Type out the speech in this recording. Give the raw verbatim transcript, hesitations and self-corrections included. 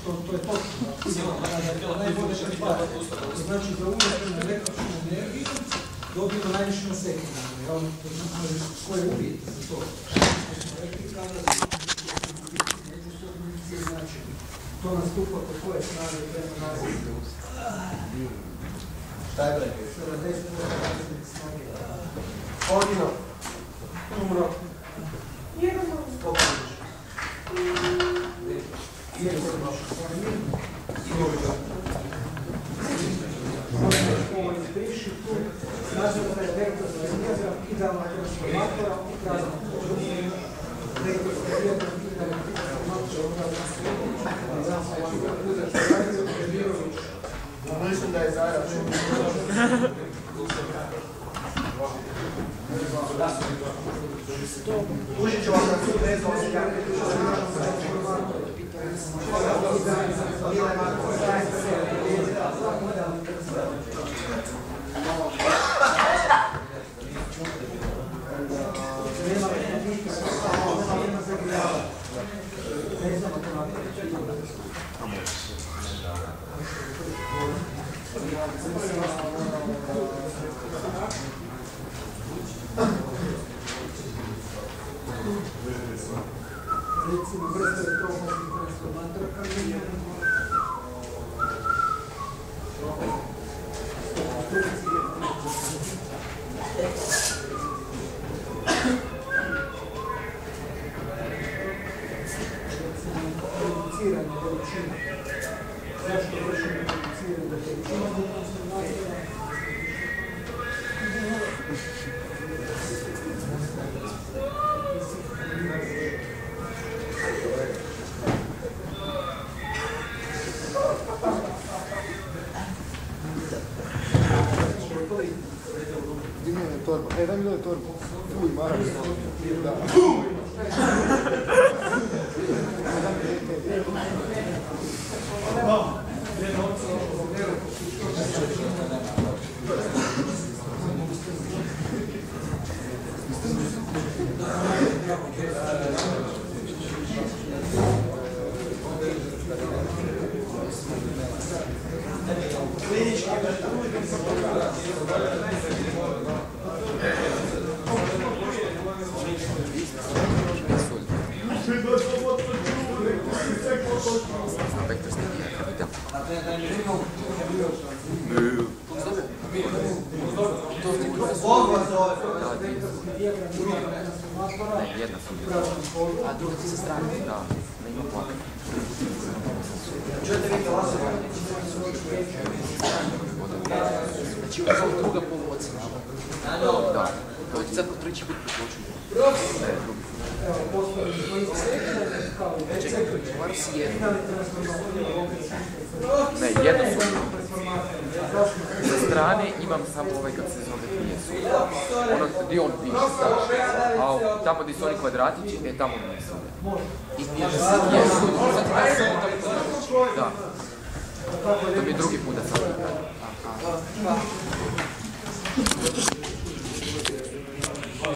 to je točno. Najbolje pretvaranje. Znači da umještenu električnu energiju dobijemo najviše na sekundarno. Koje je uvijek za to? Znači, to nastupa po koje strane prema nazivlju. Šta je bre? sedamdeset posto snage. Odino. Umro. Jedan malo. Spokojno. Jedan malo. Ovo izbriši tu. Nazivno da je velika zanimljiva idealna transformatora u praznom području. Velika zanimljiva transformatora u praznom području. Mislim da je Zara Užić ću vam na sud ne znam recimo vrste elektromobilnih transformatora kamijenja. Reduciranje veličine. Zašto vršimo reduciranje veličine transformatora? Torba. E, daj mi dole torbu. Uj, mara. Da. Jedna su bila. A druga ti sa strane? Da, da ima plakat. Znači ovo je druga poluocena. Da, to je sad treći put priključeno. Da je drugi. Čekaj, si jedna. Ne, jedna su. Sa strane imam samo ovaj kad se zove pijesu. Ono gdje on piše sad. A tamo gdje su oni kvadratići, e tamo ne su. I piše se pijesu. Da. To mi je drugi put da sam. Aha.